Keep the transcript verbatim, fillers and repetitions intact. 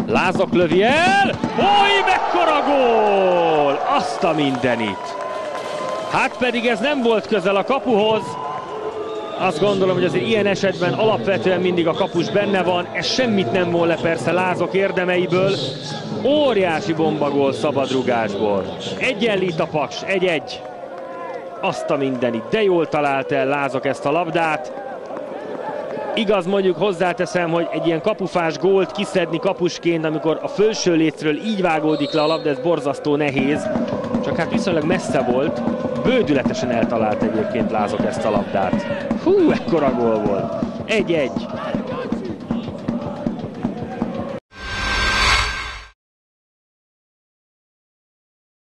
Lázok lövi el, oly, mekkora gól! Azt a mindenit! Hát pedig ez nem volt közel a kapuhoz. Azt gondolom, hogy azért ilyen esetben alapvetően mindig a kapus benne van. Ez semmit nem vol le persze Lázok érdemeiből. Óriási bombagól szabadrugásból. Egyenlít a Paks, egy-egy. Azt a mindenit, de jól talált el Lázok ezt a labdát. Igaz, mondjuk hozzáteszem, hogy egy ilyen kapufás gólt kiszedni kapusként, amikor a felső lécről így vágódik le a labda, ez borzasztó nehéz. Csak hát viszonylag messze volt. Bődületesen eltalált egyébként Lázok ezt a labdát. Hú, ekkora gól volt. egy-egy.